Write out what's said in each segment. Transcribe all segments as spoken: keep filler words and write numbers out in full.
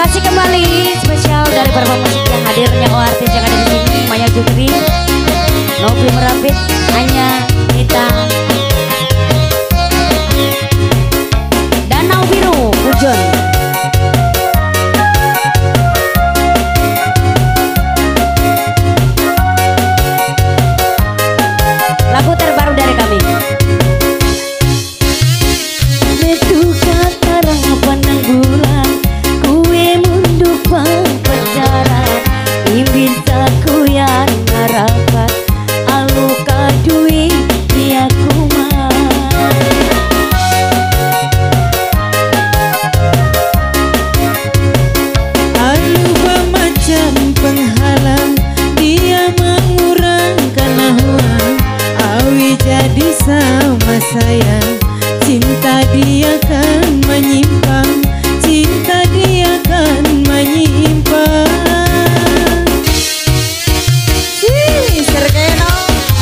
kasih kembali spesial dari para pemusik yang hadirnya oh artis yang ada di sini. Maya Jukri, Novi Merapit, Anya, Nita, Danau Biru, Pujon. Lagu terbaru dari kami. Metuka tarang pandang bulan, kue mundur pacaran, imbin saku yang ngarapat, alu kadui dia kumar. Alu macam penghalang, dia mengurangkan nahuan, awi jadi sama sayang. Cinta dia kan menyimpang, cinta dia kan menyimpang. Sih, serkeno.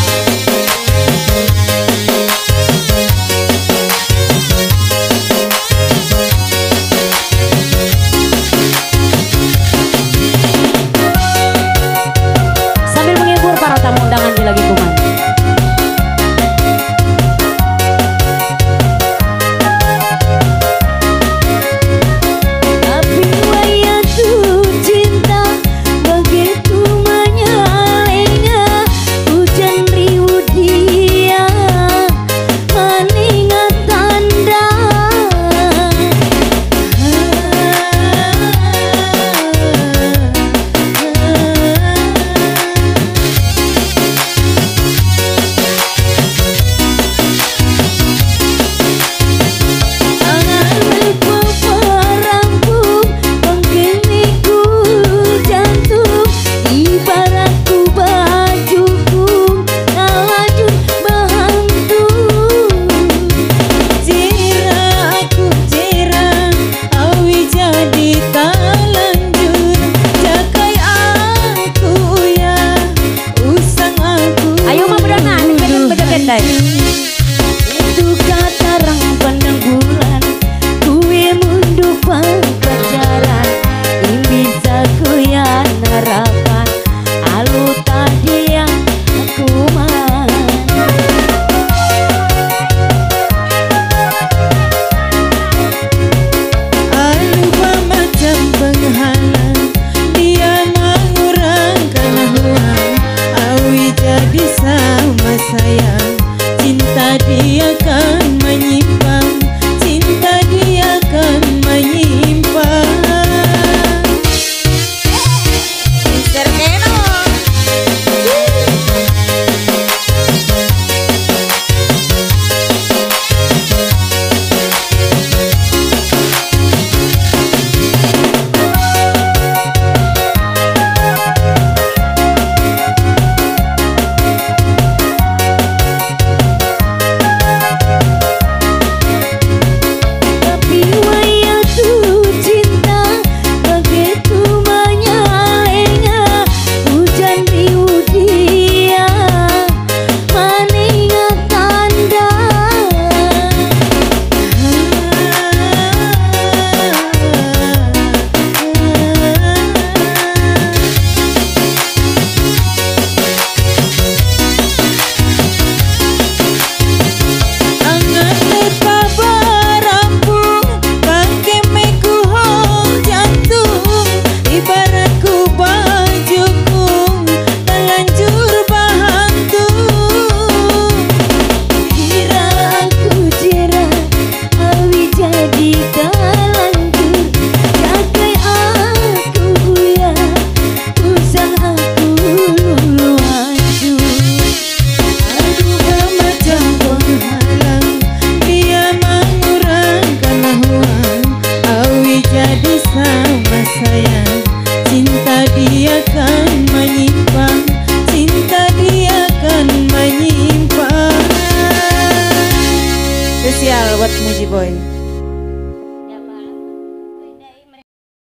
Sambil menghibur para tamu undangan di lagi kuman. Itu kata rang pandang bulan, kue mundur pacaran, imbin saku yang harapan, alu tadi yang aku man. Alu macam penghalang, dia mengurangkan nahuan, awi jadi sama sayang. Cinta dia kan